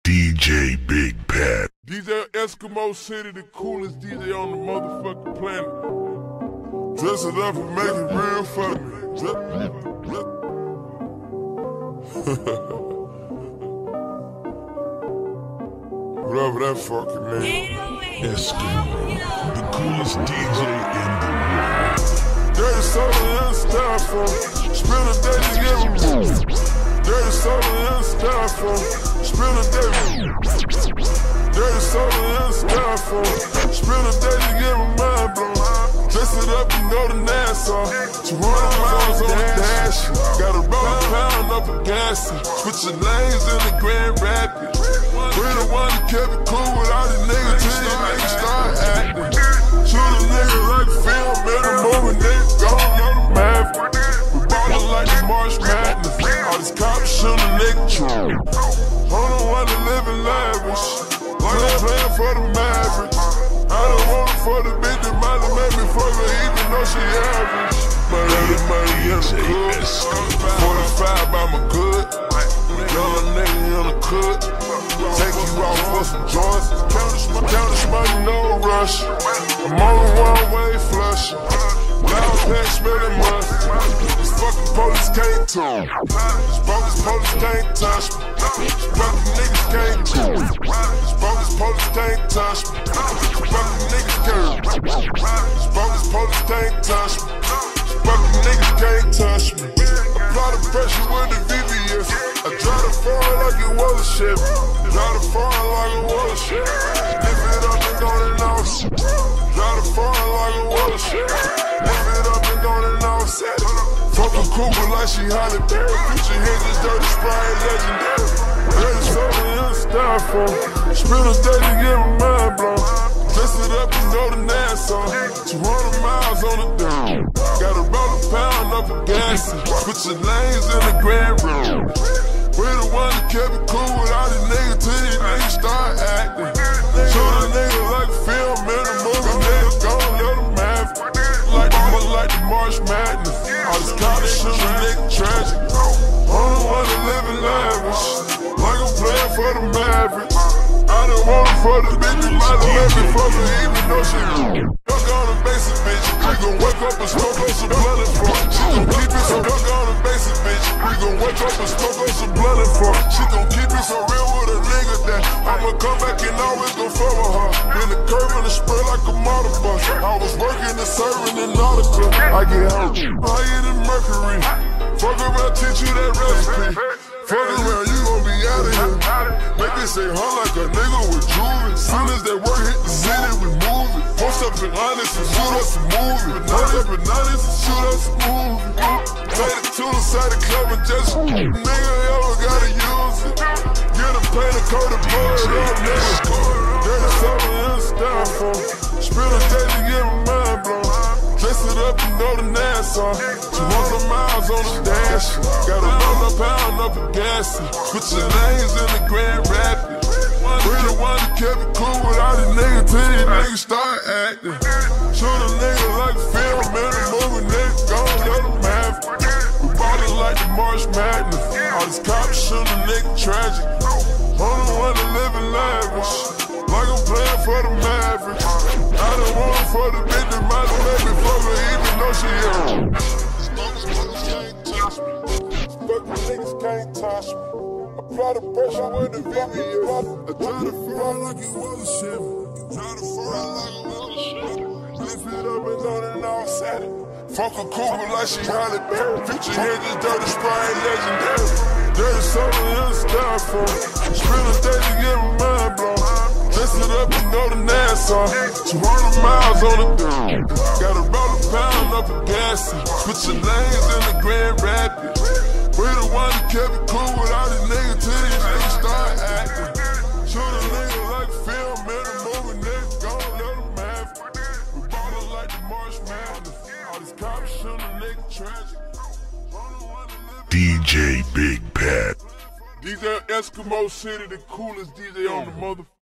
DJ Big Pat. DJ Eskimo City, the coolest DJ on the motherfucking planet. Dress it up and make it real for me. Whatever that fucking name. Eskimo, the coolest DJ in the world. Dirty soda in the styrofoam. Spend a day to get removed. Dirty soda in the styrofoam. Spend a day. Dirty soda in the styrofoam. Spend a day to get my mind blown. Dress it up and go to Nassau. 200 miles on the dash. Got a £1 up a gas. Switching lanes in the Grand Rapids. We the one that kept it cool with all these niggas till these niggas start acting. Shoot a nigga like film in the movie, niggas gone on the Maverick. We ballin' like the March Madness. All these cops shoot a nigga true. I'm the one that live in lavish. Like I'm playing for the Mavericks. I don't want it for the bitch that might have made me fuck her even though she average. Money in the hood. 45 by my good. Young nigga in the cook. Take you out for some joints. Count this money, no rush. I'm on the one-way flush. Loud pack smelling must. These fucking police can't talk. These bogus police can't touch me. These fucking niggas can't talk. These bogus police can't touch me. These fucking niggas can't. These bogus police can't touch me. These fucking niggas can't touch me. Apply the pressure with the VVS. I try to fall like it was a ship. Try to fall like it was a ship. Lift it up and go to North. Try to fall like it was a ship. Lift it up and go to North. Fucking Cooper like she Holly Berry. Future hinges, dirty Sprite, legendary. Dirty soda in the styrofoam. Spend a day to get my mind blown. Dress it up and go to Nassau. 200 miles on the down. Got a £1 up a gas. Switching lanes in the Grand Road. We the one that kept it cool with all these niggas till these niggas start acting. Shoot a nigga like film in the movie, niggas gon' let them have it. Like the March Madness. All these cops shoot a nigga tragic. I'm the one that live in lavish. Like I'm playing for the Mavericks. I done want it for the bitch that might have made me fuck her even though she duck on the basic bitch. We gon' wake up and smoke on some blood and fuck. She gon' keep it so duck on the basic bitch. We gon' wake up and smoke on some blood and fuck. She gon' keep it so real with a nigga that I'ma come back and always gon' fuck with her. In the curve and the spray like a motor bus. I was working and serving in Nautica. I get hurt. Higher than Mercury. Fuck around, teach you that recipe. Fuck around, you gon' be out of here. Make it say huh like a nigga with jewelry. Soon as that work hit the city, we move it. Post up in honest and shoot us a movie. Post up in honest and shoot us a movie. Take it to the side of the club and just nigga ever gotta use it. Get a paint and coat and blow it up, nigga. Dirty soda in the styrofoam. Spend a day to get my mind blown. Dress it up and go to Nassau. 200 miles on the dash. Got a £1 up a gas. Switching lanes in the Grand Rapids. We the one that kept it cool with all these niggas till these niggas start acting. Shoot a nigga like film in the movie, niggas gon' let them have it. We ballin' like the March Madness. All these cops shoot a nigga tragic. I'm the one that live in lavish. Like I'm playing for the Mavericks. I done want it for the bitch that might have made me fuck her even though she fucking niggas can't touch me. Apply the pressure with the VVS. I try to fall like it was a ship. Try to fall like it was a ship. Lift it up and on and all set it. Fuck a Cooper like she Holly Berry. Future hinges, dirty Sprite, legendary. Dirty soda in the styrofoam. Spend a day to get my mind blown. Dress it up and go to Nassau. 200 miles on the down. Got a £1 up a gas. Switching lanes in the Grand Rapids. We the one that kept it cool with all these niggas till these niggas start acting. Shoot a nigga like film in the movie, niggas gon' let them have it. We ballin' like the March Madness. All these cops shoot a nigga tragic. DJ Big Pat. DJ Eskimo City, the coolest DJ on the motherfucker.